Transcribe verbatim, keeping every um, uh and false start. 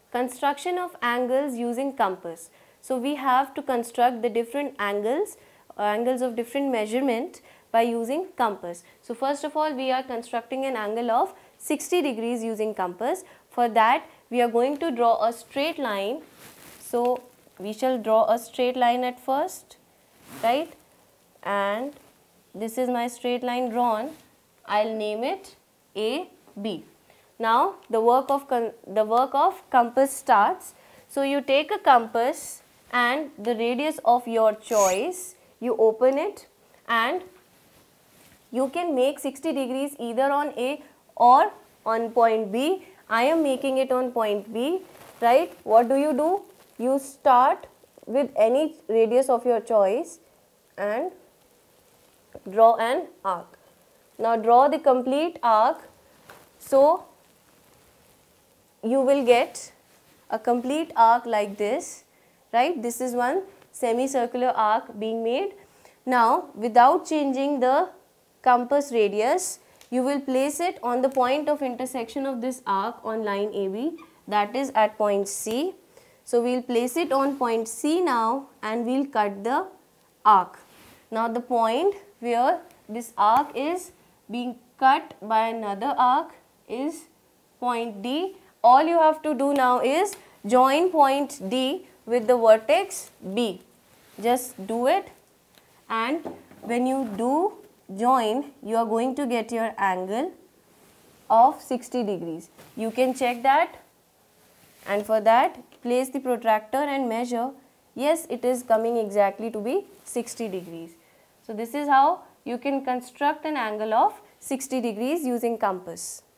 construction of angles using compass. So we have to construct the different angles, uh, angles of different measurement by using compass. So first of all, we are constructing an angle of sixty degrees using compass. For that, we are going to draw a straight line. So we shall draw a straight line at first, right? And this is my straight line drawn. I'll name it A B. Now the work of the work of compass starts. So you take a compass and the radius of your choice, you open it and you can make sixty degrees either on A or on point B. I am making it on point B, right? What do you do? You start with any radius of your choice and draw an arc. Now draw the complete arc. So you will get a complete arc like this, right? This is one semicircular arc being made. Now without changing the compass radius, you will place it on the point of intersection of this arc on line A B, that is at point C. So we will place it on point C now and we will cut the arc. Now the point where this arc is being cut by another arc is point D. All you have to do now is join point D with the vertex B. Just do it, and when you do join, you are going to get your angle of sixty degrees. You can check that, and for that place the protractor and measure. Yes, it is coming exactly to be sixty degrees. So this is how you can construct an angle of sixty degrees using compass.